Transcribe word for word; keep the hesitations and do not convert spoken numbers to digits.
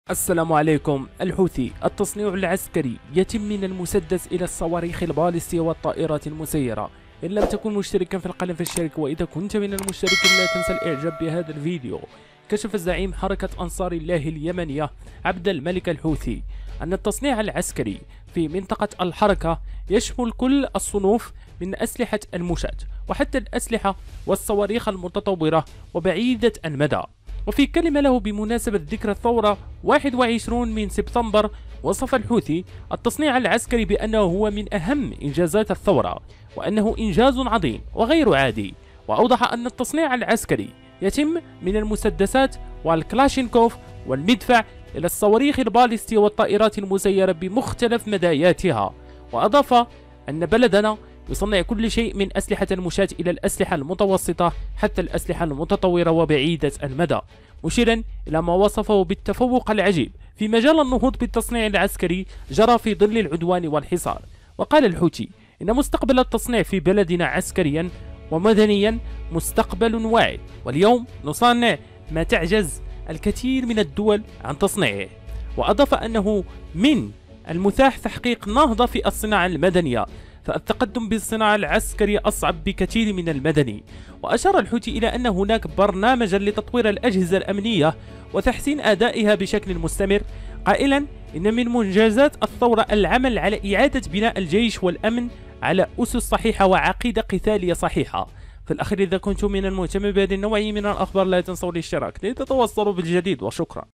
السلام عليكم. الحوثي التصنيع العسكري يتم من المسدس إلى الصواريخ البالستية والطائرات المسيرة. إن لم تكن مشتركا في القناة فاشترك، وإذا كنت من المشتركين لا تنسى الإعجاب بهذا الفيديو. كشف زعيم حركة أنصار الله اليمنية عبد الملك الحوثي أن التصنيع العسكري في منطقة الحركة يشمل كل الصنوف من أسلحة المشاة وحتى الأسلحة والصواريخ المتطورة وبعيدة المدى. وفي كلمة له بمناسبة ذكرى الثورة واحد وعشرين من سبتمبر، وصف الحوثي التصنيع العسكري بأنه هو من أهم إنجازات الثورة، وأنه إنجاز عظيم وغير عادي. وأوضح أن التصنيع العسكري يتم من المسدسات والكلاشينكوف والمدفع إلى الصواريخ البالستية والطائرات المسيرة بمختلف مداياتها. وأضاف أن بلدنا يصنع كل شيء من أسلحة المشاة إلى الأسلحة المتوسطة حتى الأسلحة المتطورة وبعيدة المدى، مشيرا إلى ما وصفه بالتفوق العجيب في مجال النهوض بالتصنيع العسكري جرى في ظل العدوان والحصار. وقال الحوثي إن مستقبل التصنيع في بلدنا عسكريا ومدنيا مستقبل واعد، واليوم نصنع ما تعجز الكثير من الدول عن تصنيعه. وأضاف أنه من المتاح تحقيق نهضة في الصناعة المدنية، فالتقدم بالصناعة العسكرية أصعب بكثير من المدني. وأشار الحوثي إلى أن هناك برنامجا لتطوير الأجهزة الأمنية وتحسين أدائها بشكل مستمر، قائلا إن من منجزات الثورة العمل على إعادة بناء الجيش والأمن على أسس صحيحة وعقيدة قتالية صحيحة. في الأخير، إذا كنتم من المهتمين بهذه النوعية من الأخبار لا تنسوا الاشتراك لتتوصلوا بالجديد، وشكرا.